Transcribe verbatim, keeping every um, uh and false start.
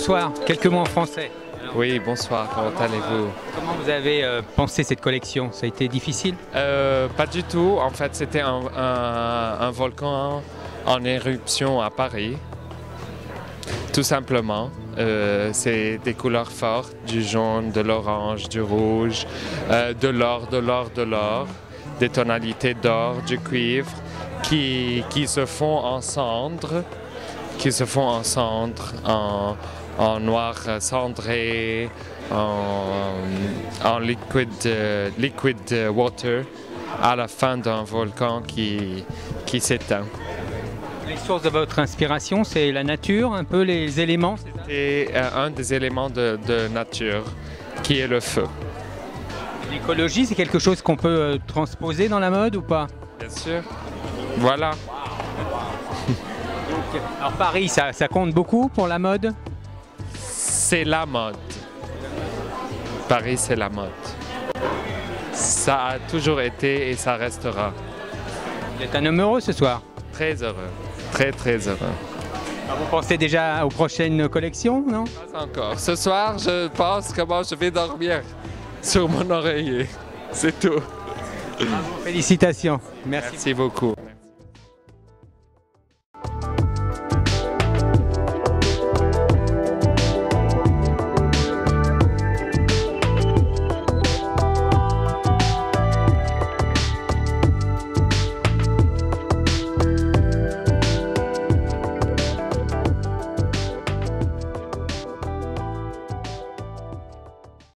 bonsoir. Quelques mots en français. Oui, bonsoir, comment allez-vous? Comment vous avez euh, pensé cette collection? Ça a été difficile? euh, Pas du tout, en fait c'était un, un, un volcan en éruption à Paris, tout simplement. Euh, c'est des couleurs fortes, du jaune, de l'orange, du rouge, euh, de l'or, de l'or, de l'or, des tonalités d'or, du cuivre, qui, qui se font en cendres, qui se font en cendres, en, en noir cendré, en, en liquid, uh, liquid water, à la fin d'un volcan qui, qui s'éteint. Les sources de votre inspiration, c'est la nature, un peu les éléments? C'est euh, un des éléments de, de nature, qui est le feu. L'écologie, c'est quelque chose qu'on peut euh, transposer dans la mode ou pas? Bien sûr. Voilà. Donc, alors Paris, ça, ça compte beaucoup pour la mode? C'est la mode. Paris, c'est la mode. Ça a toujours été et ça restera. Vous êtes un homme heureux ce soir? Très heureux. Très, très heureux. Alors, vous pensez déjà aux prochaines collections, non? Pas encore. Ce soir, je pense comment je vais dormir sur mon oreiller. C'est tout. Félicitations. Merci. Merci beaucoup.